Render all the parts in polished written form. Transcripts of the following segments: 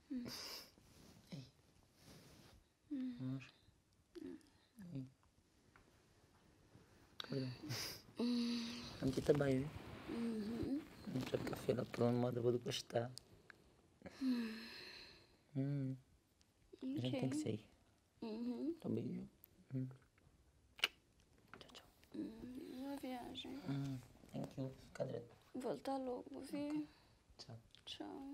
Ei. Amor. Ei. Nanti kita bayu. Nanti kita feel apron mo da budu kusta. A gente tem que sair. Tá bem. Tchau, tchau. Boa viagem. Thank you. Fica direto. Volta logo, viu? Tchau. Tchau.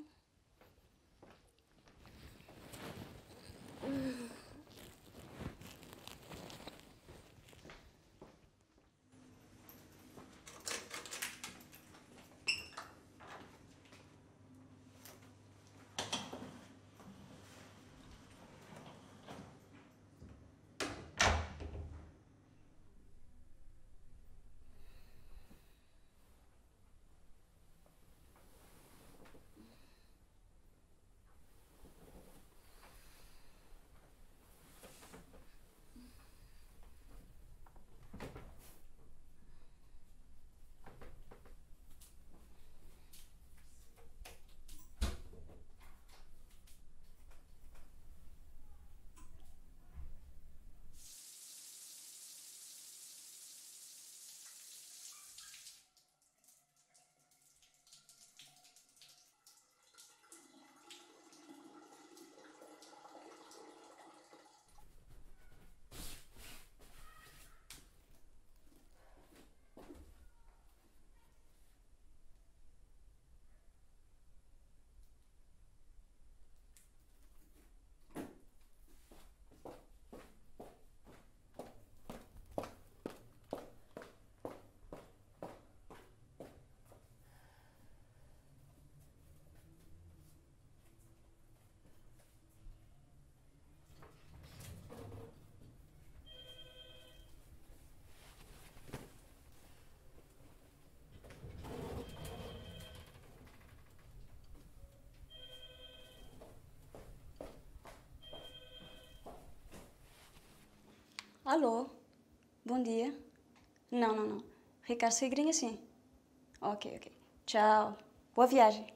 Alô? Bom dia. Não. Ricardo Segrinha, sim. Ok. Tchau. Boa viagem.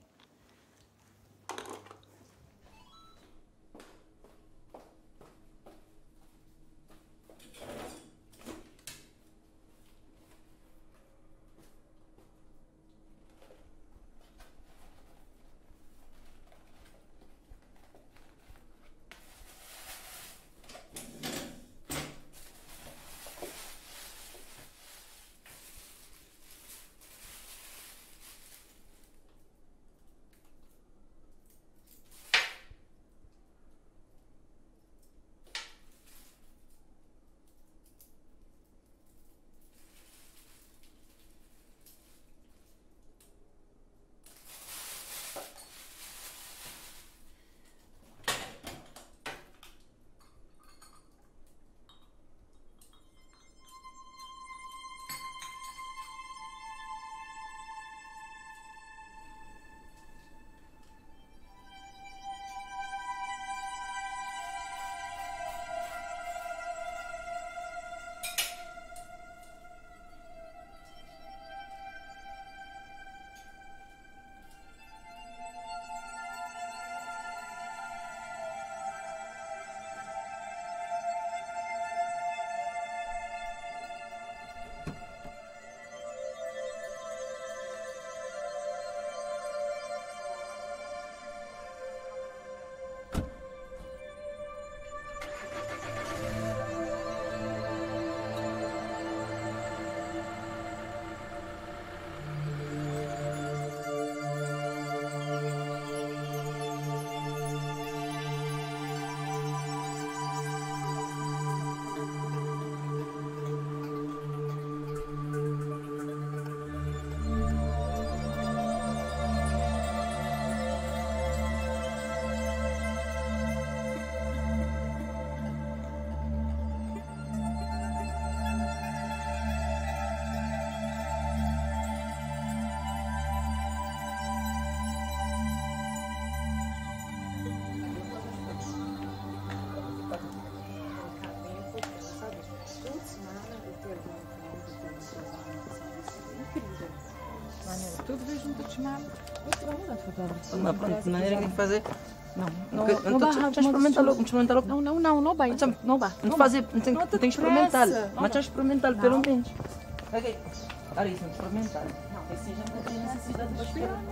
Tudo vejo muito chamado. Mas pronto, de maneira que tem que fazer Não Então, vai. deixa experimentar logo. Não vai. Não vai. Tem que experimentar. Mas já experimentar pelo menos. Ok. Cara, isso não experimentar. Não, assim já não tem necessidade de esperar.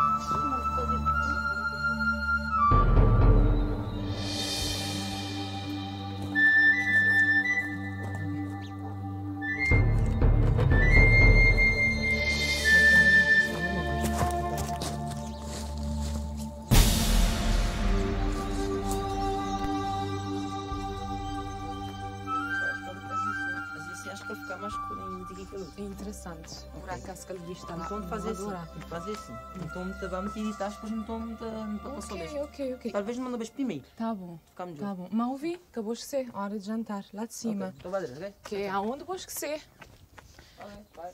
Acho que vai ficar mais escurinho do que aquilo. É interessante. Por acaso que ele vista lá. Então fazer assim. Então vamos editar, depois não passou bem. Ok. Talvez não mandamos primeiro. Tá bom. Ficamos Tá bom. Mas ouvi, acabou de ser. Hora de jantar. Lá de cima. Então vai, ok? Que é aonde vos que ser. Vai.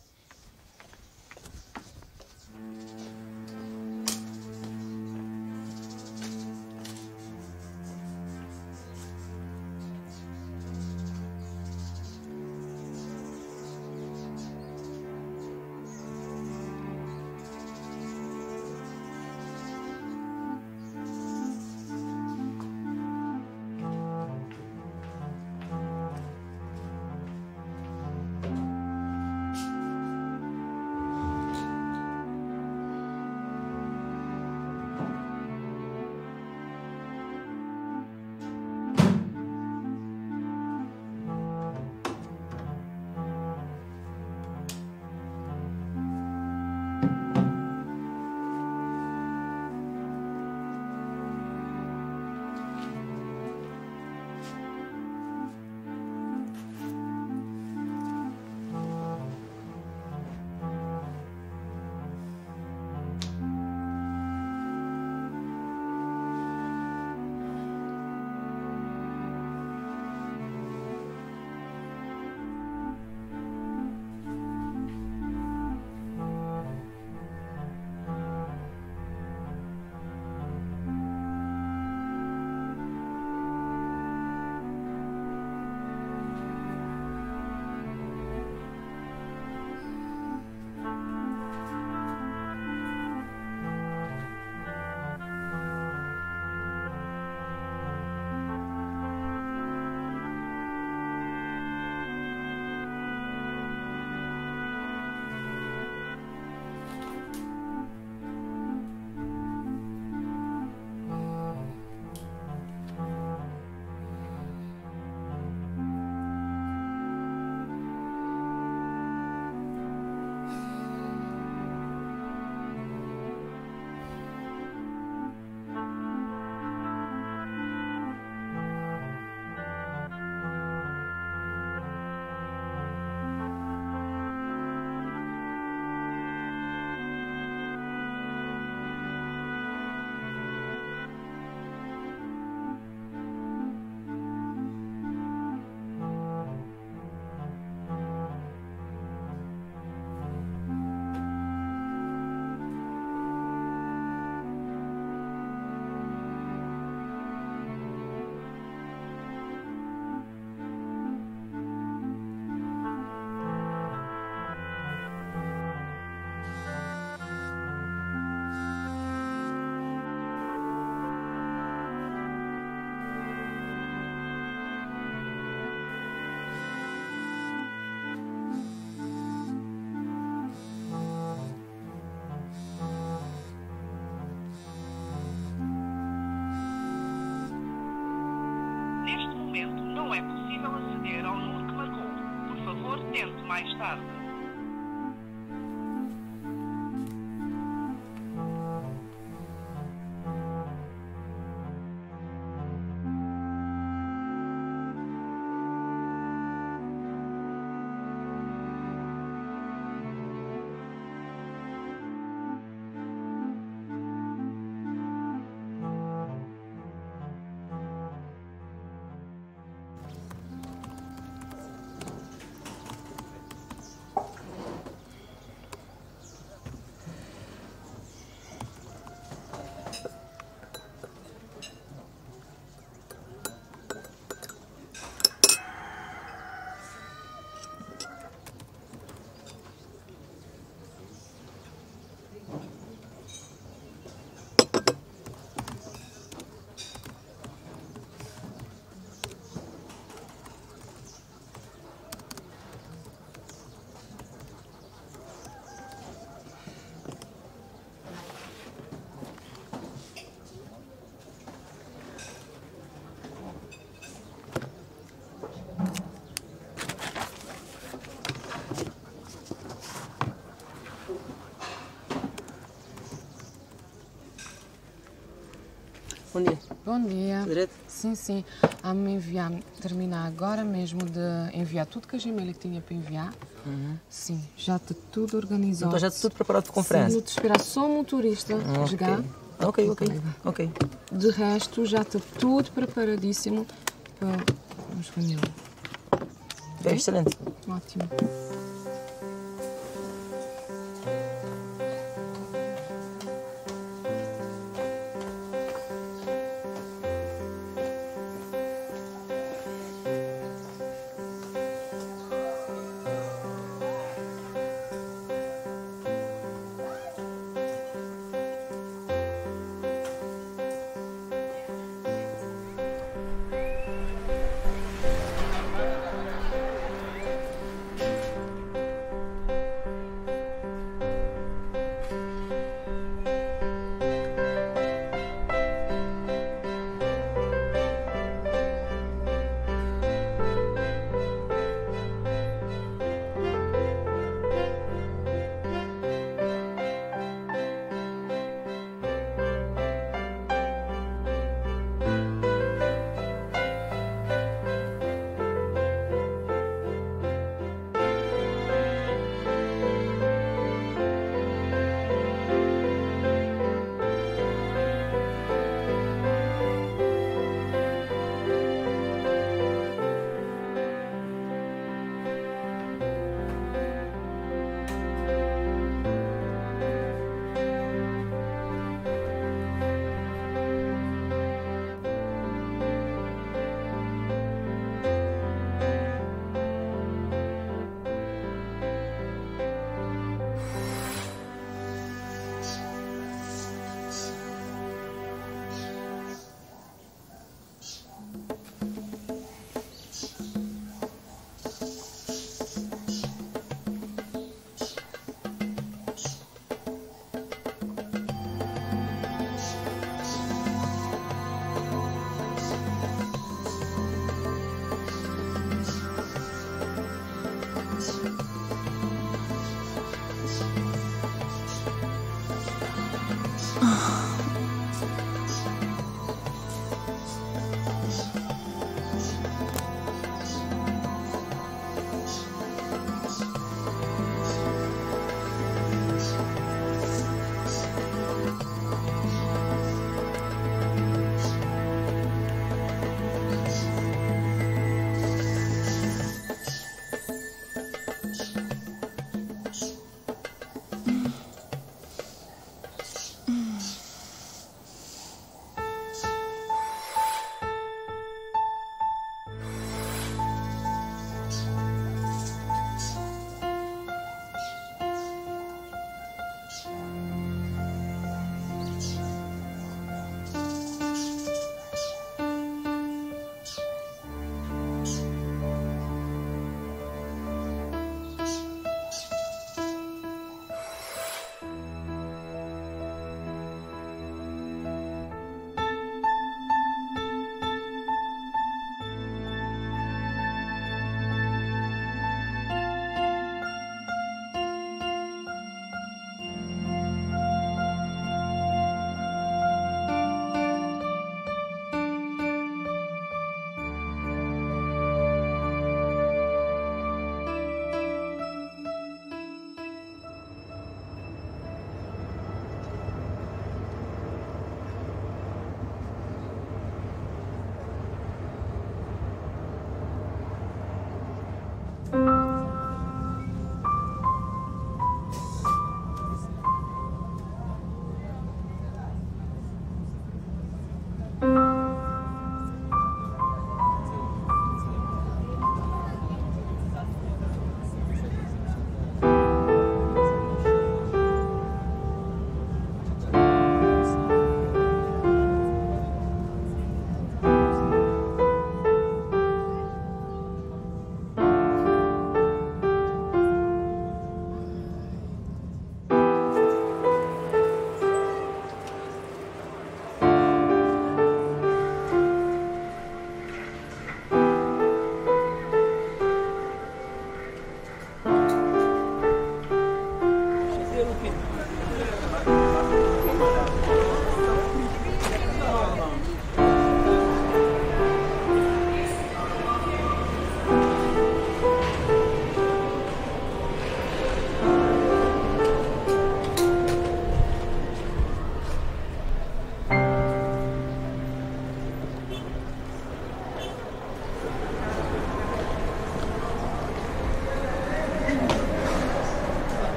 Não é possível aceder ao número que marcou. Por favor, tente mais tarde. Bom dia. Bom dia. Direito? Sim, sim. A-me enviar, terminar agora mesmo de enviar tudo que a Gemelha tinha para enviar. Sim, já está tudo organizado. Então já está tudo preparado para a Sim, conferência? vou te esperar só o motorista chegar. Ok. De resto, já está tudo preparadíssimo para a reunião. É excelente. Ótimo.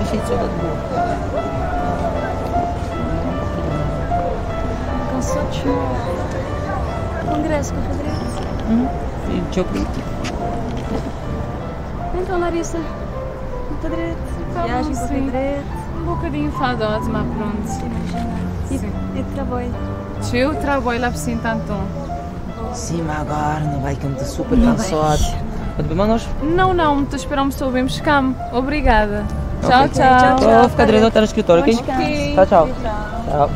cheio de saudade boa. Cansativo. Congresso com o Pedreiro. E tchau. Então, Larissa, o Pedreiro. Viagem com o Pedreiro. Um bocadinho fadosa, mas pronto. E trabalho. Eu trabalho lá assim tanto. Sim, mas agora não vai que eu estou super cansado. Pode beber nós? Não, estou esperando só bem buscar-me. Obrigada. Ok. Tchau. Vou ficar direto até no escritório, ok? Ok. Tchau. Tchau.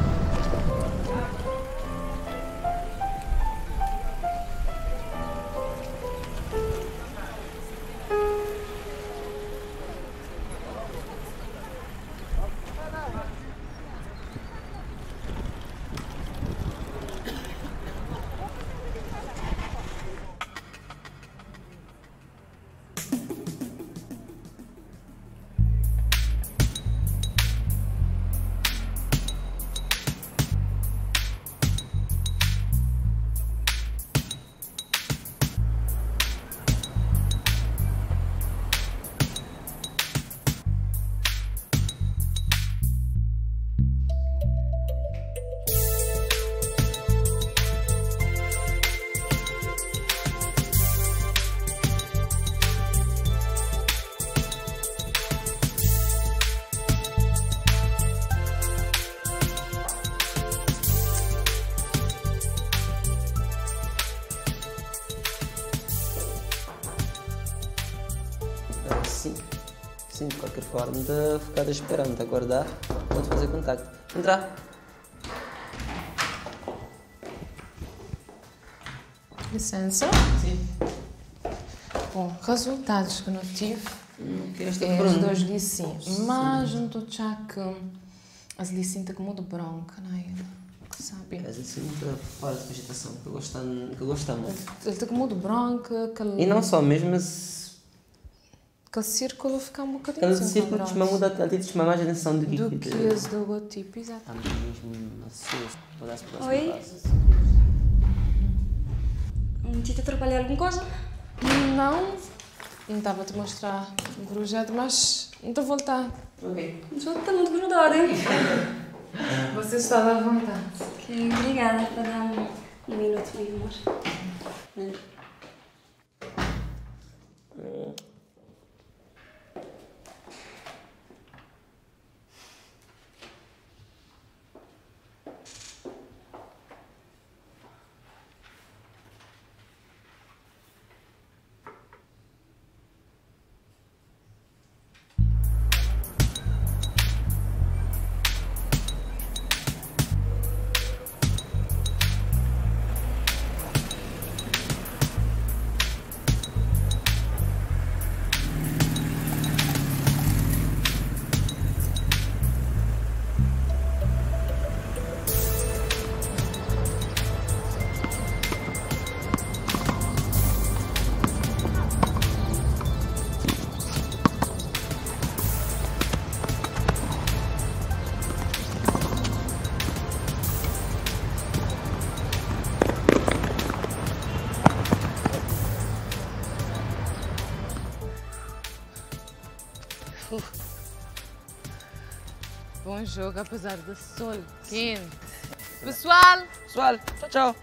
Sim, de qualquer forma, de ficar esperando, de aguardar, vou-te fazer contacto. Entrar. Licença. Sim. Bom, resultados que não tive. Que esta É, os Bruno. dois disse sim. Mas não estou já que as licenças que muito branca, não é? Que sabe? És assim muito fora de vegetação, que eu gostamos. Ele está com muito branca, aquele... E não só, mesmo esse... Aquele círculo fica um bocadinho Aquele assim, círculo quadrado. costuma mudar, a ti te chama mais a atenção do que... Do que esse do logotipo, exato. Ah, mesmo assusto. Vou dar-se para Oi? Te atrapalhar alguma coisa? Não estava a te mostrar o projeto, mas não estou a voltar. Ok. Só está muito grudado, hein? Você está à vontade. Ok, obrigada por dar um minuto, meu amor. Bom jogo, apesar do sol quente. Pessoal! Pessoal, tchau, tchau.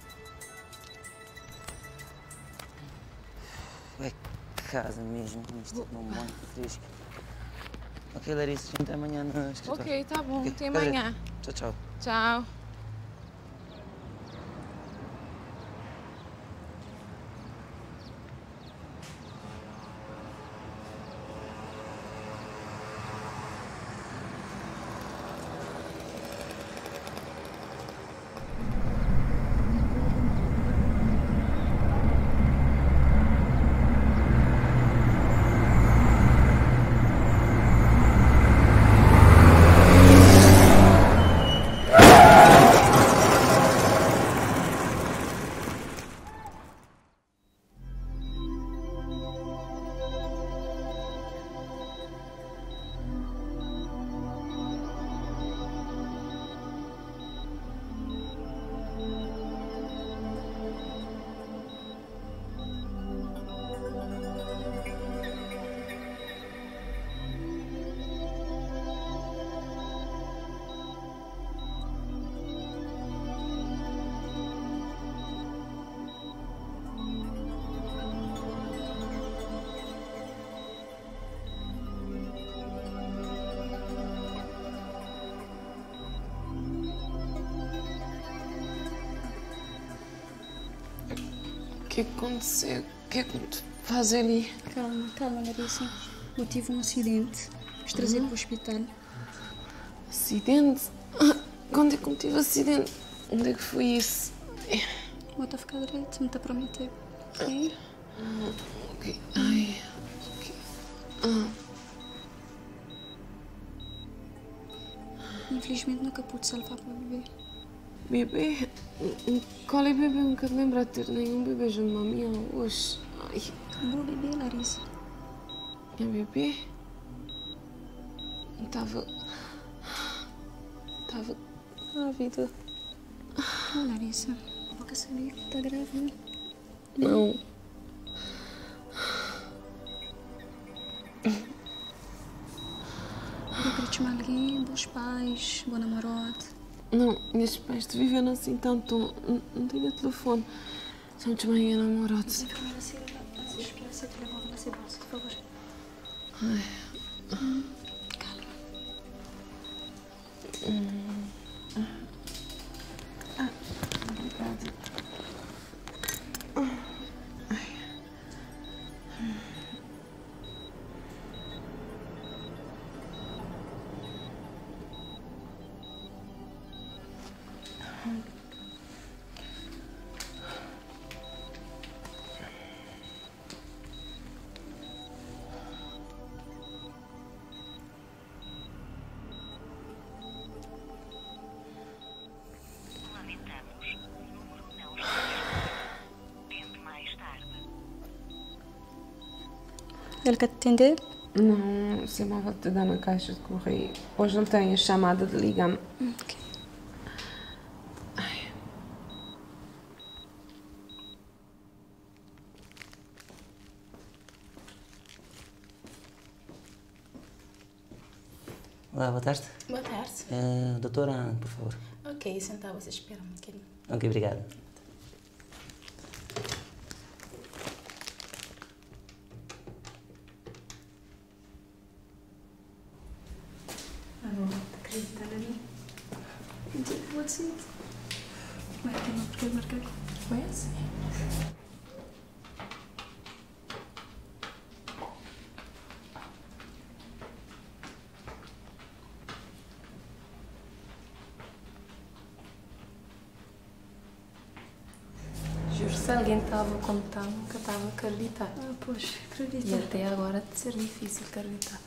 É casa mesmo, isto é um monte de fresco. Ok, Larissa, até amanhã no escritório. Ok, tá bom. Ok, Até cadê? amanhã. Tchau, tchau. Tchau. que aconteceu? O que é que te faz ali? Calma, calma, Larissa. Eu tive um acidente. Vou trazer para o hospital. Acidente? Quando é que eu tive acidente? Onde é que foi isso? Bota a ficar direito, me está a prometer. Ok? Ok. Ai. Ok. Infelizmente nunca pude salvar para o bebê. Bebê? Qual é bebê? Nunca te lembro de ter nenhum bebê junto a mim hoje. Ai. O meu bebê, Larissa. É bebê? Estava grávida. Não, Larissa. Nunca sabia que está grávida. Não. Eu queria te chamar alguém, bons pais, bom namorado. Não, meus pais te viveram assim tanto. Não tenho telefone. Só me chamei a namorado. Mas a enfermeira se espera se te levava na segurança, por favor. Ai. Calma. Obrigada. Lamentamos, o número não está. Tente mais tarde. Ele quer te atender? Não, se chamava te dar na caixa de correio. Hoje não tenho chamada de ligar-me. Ok. Olá, boa tarde. Boa tarde. Doutora Ana, por favor. Ok, sentar, você espera um bocadinho. Ok, obrigado. Alô, acredita em mim? Pode ser. Marca, não, porque marcar. Foi assim? Juro, se alguém estava contando que estava a acreditar. Ah, pois, E acredita. até agora de ser difícil acreditar.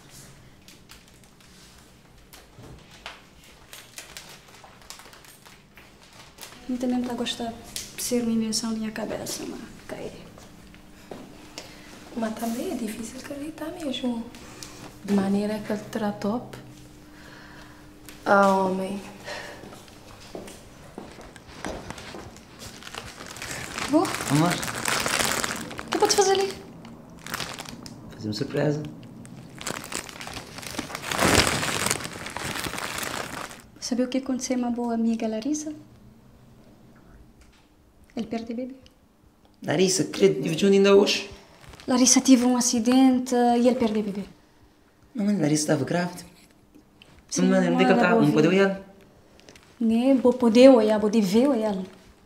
Eu também está a gostar de ser uma invenção da minha cabeça, mas cai. Mas também é difícil acreditar mesmo. De maneira que ele tratou. Ah, homem. Vou? Amor, O que pode fazer ali? fazer uma surpresa. Sabe o que aconteceu a uma boa amiga Larissa? Ele perde bebê. Larissa, querido, dividiu ainda hoje. Larissa teve um acidente e ele perde bebê. Não, mano, Larissa estava grávida. Sim, Não, onde é que ela está? Não pode olhar. Ne, vou poder olhar, vou ver olhar.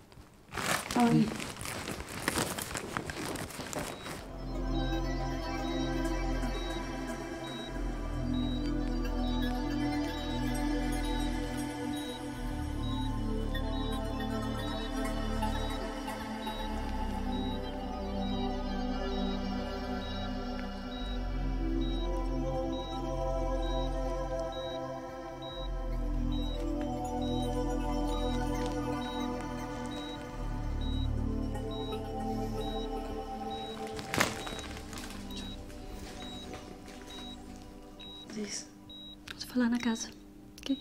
Isso. Vou falar na casa, ok?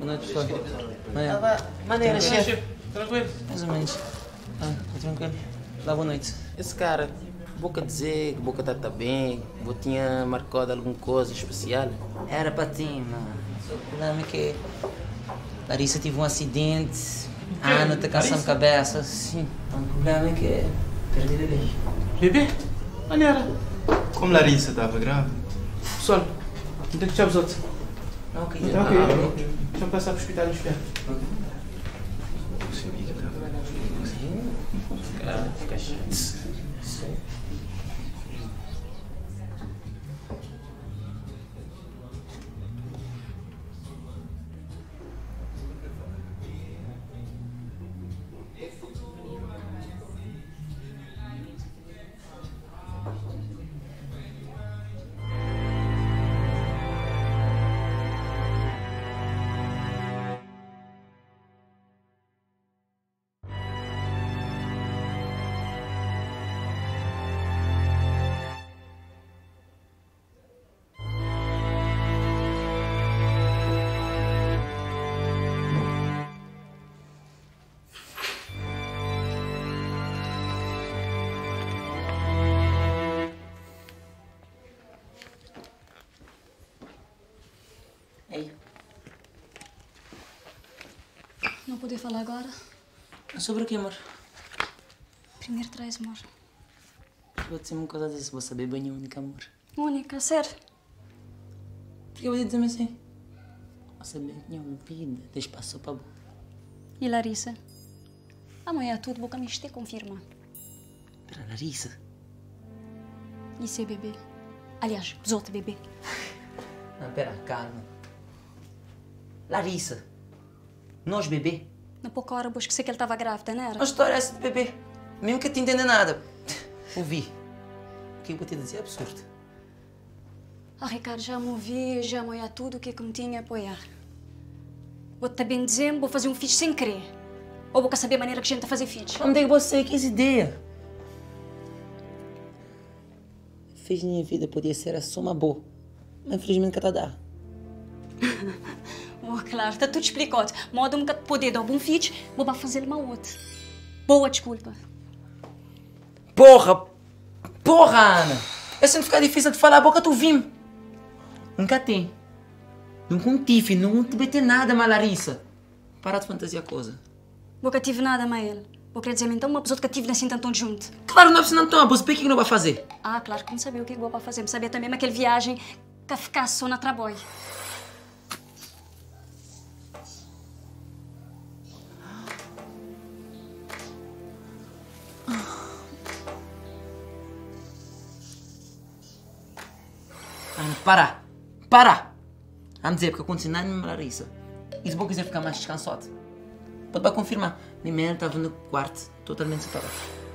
Boa noite, pessoal. Maneira, chefe. Tranquilo? Mais ou menos. Tá tranquilo. Dá boa noite. Esse cara, boca dizer que boca tá bem, vou tinha marcado alguma coisa especial. Era para ti, mano. O problema é que Larissa teve um acidente. A Ana está caçando cabeça. Sim. Então, o problema é que perdi bebê. Bebê? Maneira. Como Larissa estava grave? Pessoal, não tem que chamar os outros. Ok. Deixa eu passar para o hospital de espera. Cara, fica chato. Ei, Não poder falar agora? sobre o que, amor? Primeiro traz, amor. Vou dizer uma coisa disso, vou saber bem a única, amor. Mônica, sério? Por que eu vou dizer assim? Vou saber que minha vida deixa passar para boa. E Larissa? Amanhã tudo, boca me te confirma. Para Larissa? E ser bebê? Aliás, os outros bebê. Não, pera, calma. Larissa, nós bebê? Na pouca hora eu esqueci que ele estava grávida, não era? A história é essa de bebê. Mesmo que eu te entenda nada. Ouvi. O que eu vou te dizer é absurdo. Ah, Ricardo, já me ouvi, já amanhã tudo o que me tinha a apoiar. Vou-te bem dizer, vou fazer um filho sem querer. Ou vou saber a maneira que a gente está a fazer filhos. Onde é que você quis ideia? Fez minha vida podia ser a soma boa. Mas infelizmente que está a dar. Oh, claro, está tudo explicado. Modo que poder dar um bom filho, vou fazer uma outra. Boa desculpa. Porra! Porra, Ana! É sempre ficar difícil de falar a boca, tu vim. Nunca tem. Nunca tive, não te bater nada, Larissa. Para de fantasia coisa. Boca tive nada, mas ele. Vou querer dizer então uma pessoa que tive assim tanto junto. Claro, não é preciso não tomar, mas o que não vai fazer? Ah, claro que não sabia o que vou para fazer. Não sabia também aquela viagem que ficasse só na trabalho. Ana, para! Para! Vamos dizer, porque eu continuo na Larissa. E se você quiser ficar mais descansado, pode confirmar. Minha mãe estava no quarto, totalmente separado.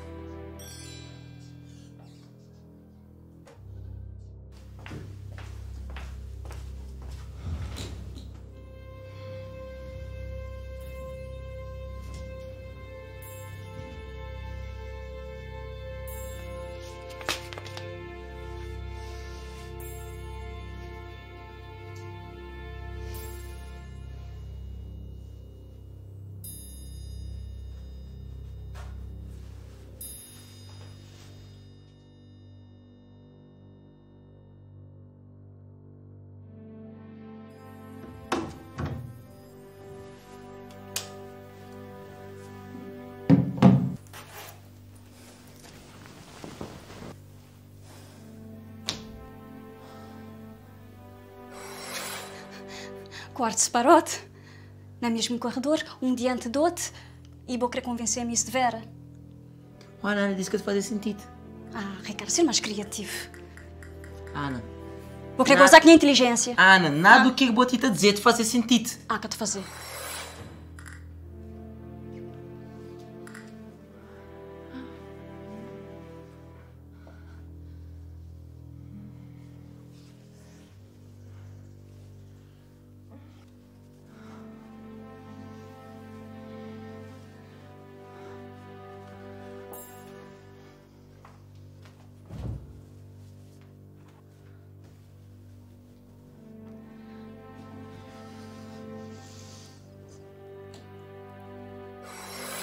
Quarto separado, no mesmo corredor, um diante do outro, e vou querer convencer-me isso de vera. Ana, Ana disse que te fazia sentido. Ah, Ricardo, ser mais criativo. Ana. Vou querer gozar com a minha inteligência. Ana, nada do que eu vou te dizer te fazia sentido. Ah, que eu te fazer.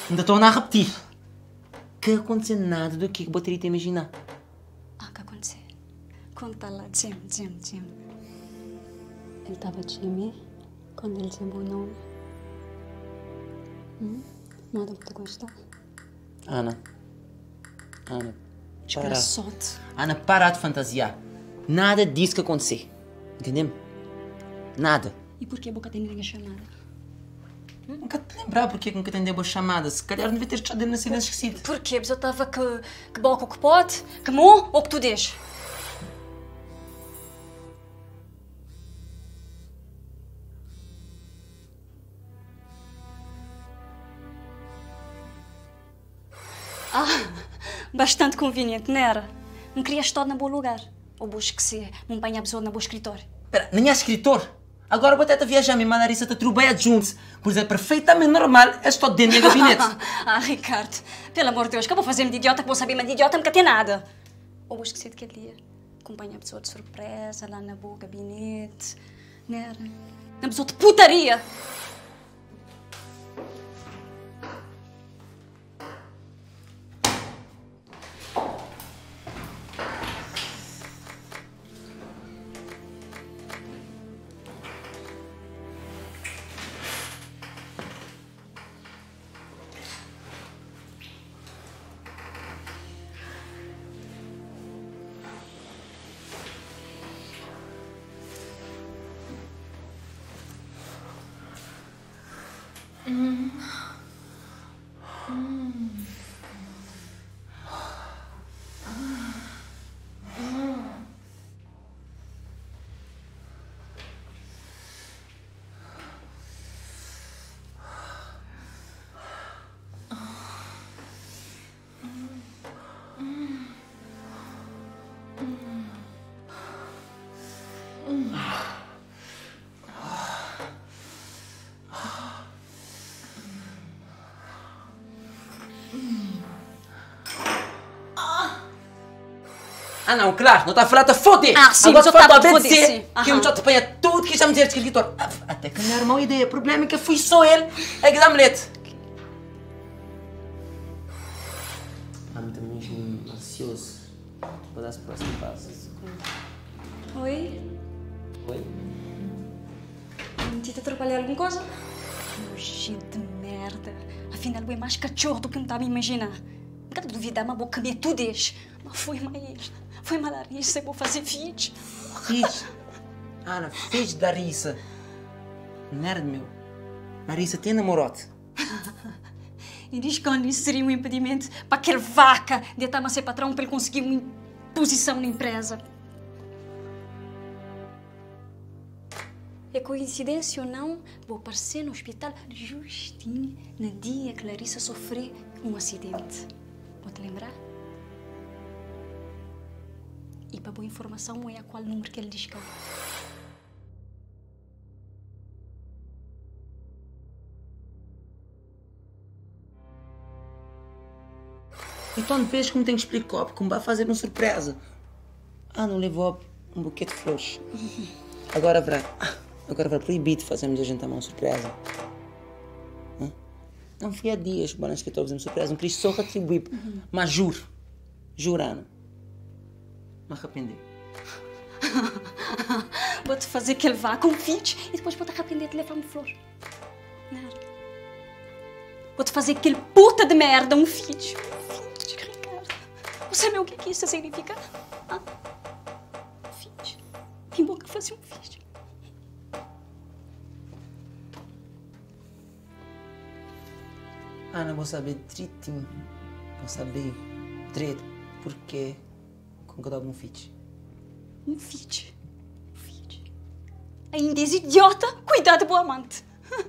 Ainda estou a repetir. Que aconteceu nada do que eu teria te imaginar. Ah, que aconteceu? Conta lá, dizem-me. Ele estava a dizer quando ele dizia o nome. Nada que te gosta. Ana, para. Desgraçote. Ana, para de fantasiar. Nada disso que aconteceu. Entendeu? Nada. E por que a boca tem ninguém chamada? Nunca te lembrar porque nunca atendeu a chamada. Se calhar devia ter deixado ele na silêncio esquecido. Por quê? Eu estava que boca que pode, que mo ou que tu deixas? Bastante conveniente, não era? Não querias estar no bom lugar. Ou vou esquecer, não banha a pessoa no bom escritório. Espera, nem é escritor. Agora vou até viajar, minha mãe Larissa te trabalha juntos. Por isso é perfeitamente normal estar dentro do gabinete. Ricardo, pelo amor de Deus, que eu vou fazer-me de idiota que vou saber, mas de idiota nunca tem nada. Ou vou esquecer daquele dia. Acompanha a pessoa de surpresa lá na boa gabinete. Não era? Na pessoa de putaria. Ah não, claro, não está a falar, está a foder! Sim, agora mas eu falta estava a foder, dizer sim. que eu já te apanha tudo que já me dizer de escritor. Até que não era uma ideia, o problema é que fui só ele a que dá mulete. Estou mesmo ansioso para dar os próximos passos. Oi? Oi? Não te atrapalhar alguma coisa? Nojento de merda. Afinal, é mais cachorro do que eu estava a imaginar. Não quero duvidar, mas vou comer tudo isso. Mas foi mais. Foi uma Larissa, eu vou fazer vídeo. Fiz. Ana, fiz da Larissa. Merda, meu. Larissa tem namorote. E diz que isso seria um impedimento para aquele vaca de estar a ser patrão para ele conseguir uma posição na empresa. É coincidência ou não, vou aparecer no hospital justinho no dia que Larissa sofreu um acidente. Pode lembrar? E para boa informação, é a qual número que ele diz que é. Então depois como tenho que explicar, como vai fazer uma surpresa. Não levou um buquê de flores. Agora vai proibido fazermos a gente uma surpresa. Não fui há dias para que estou a fazer uma surpresa, não queria só retribuir. Mas juro, Ana, me arrependi. Vou-te fazer que ele vá com vídeo e depois vou-te arrepender de levar-me flor. Não. Vou-te fazer aquele puta de merda um vídeo. Ricardo. Você sabe o que isso significa? Vídeo. Que bom que fazer um vídeo. Ana, vou saber direitinho. Vou saber direito porque com cada um vídeo. Um vídeo. Ainda és idiota? Cuidado, boa amante.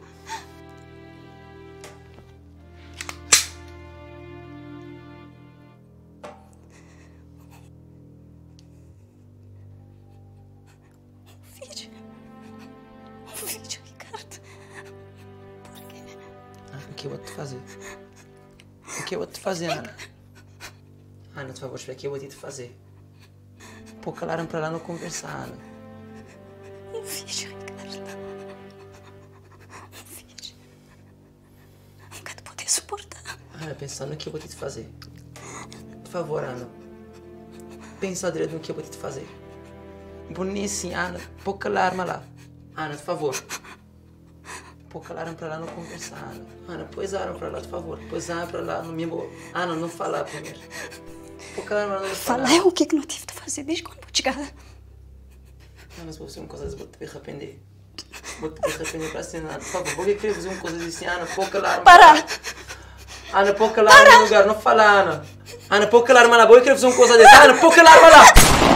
Um vídeo, Ricardo. Por quê? O que eu vou te fazer? O que eu vou te fazer, Ana? Ana, por favor, espera, o que eu vou te fazer? Pô, calaram para lá não conversar, Ana. Um vídeo, Ricardo. Um vídeo. Nunca te poder suportar. Ana, pensando no que eu vou te fazer. Por favor, Ana. Pensa direito no que eu vou te fazer. Boníssimo, Ana. Pouca alarma lá. Ana, por favor. Pouca alarma para lá não conversar, Ana. Ana, põe a arma para lá, por favor. Põe a arma para lá no meu... Ana, não falar primeiro. Pouca alarma não falar. Falar o que não tive de fazer desde quando vou chegar. Ana, se vou fazer uma coisa, vou te arrepender. Vou te arrepender para ser nada. Por favor, vou querer fazer uma coisa assim, Ana. Pouca alarma. Para! Ana, pouca alarma no lugar, não fala, Ana. Ana, pouca alarma lá. Vou querer fazer uma coisa dessa. Ana, pouca alarma lá.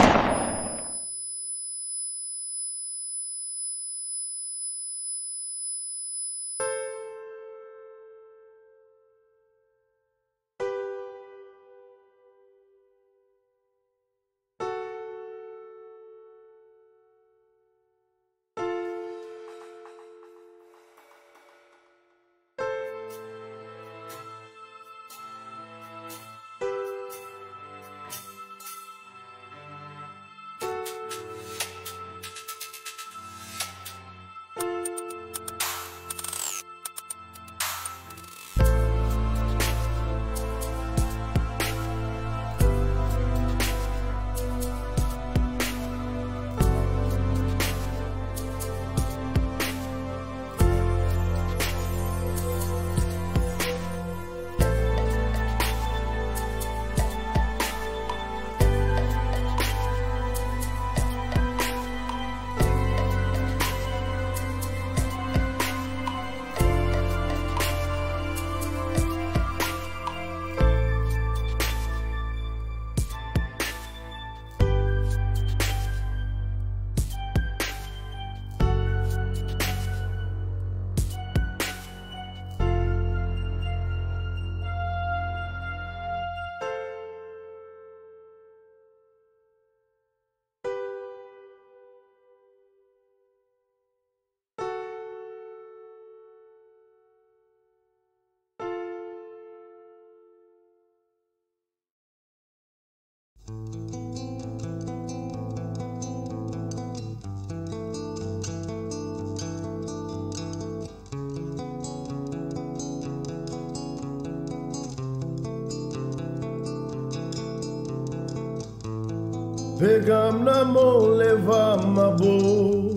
Pegam na mão, levam a boa,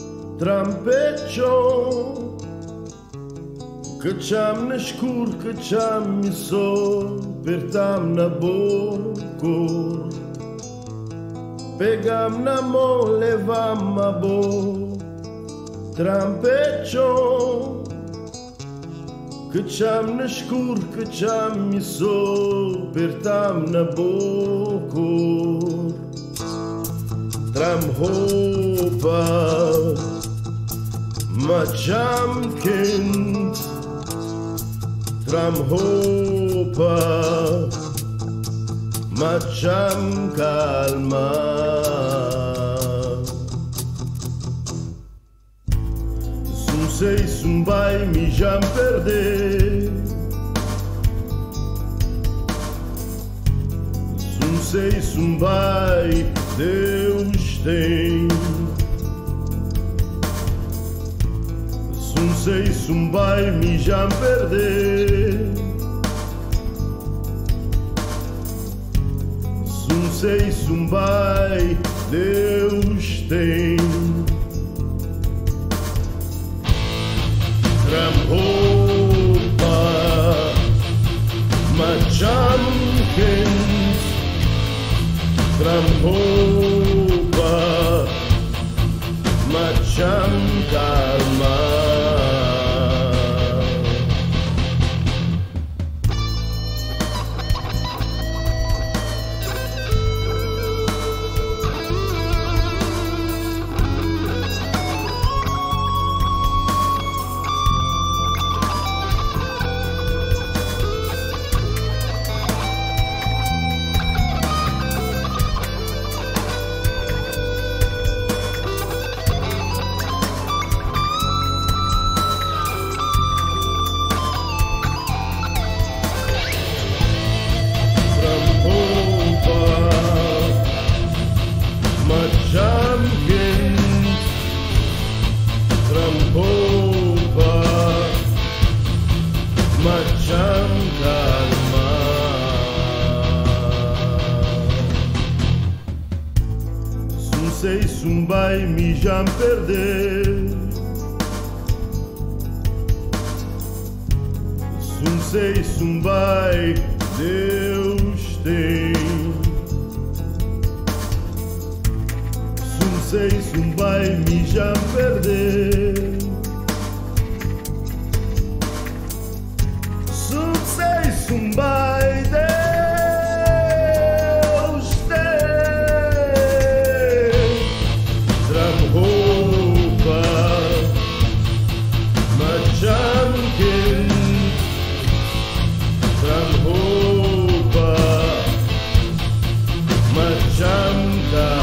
trampechão. Que cham na escuro, que cham me sol, apertam na boca. Pegam na mão, levam a boa, trampechão. Que cham na escuro, que cham me sol, apertam na boca. Tram roupa, macham quente. Tram roupa, macham calma. Sum sei, sum vai, me jam perder. Sum sei, sum vai, Deus tem. Sum sei, sum vai, me jam perder. Sum sei, sum vai, Deus tem. Tram roupa, macham quente. Tram roupa, macham calma. sei se vai me já perder. Não sei se vai Deus tem. Não sei se vai me já perder. Não sei se vai Deus tem. Tram roupa, machanken. Tram roupa, machanken.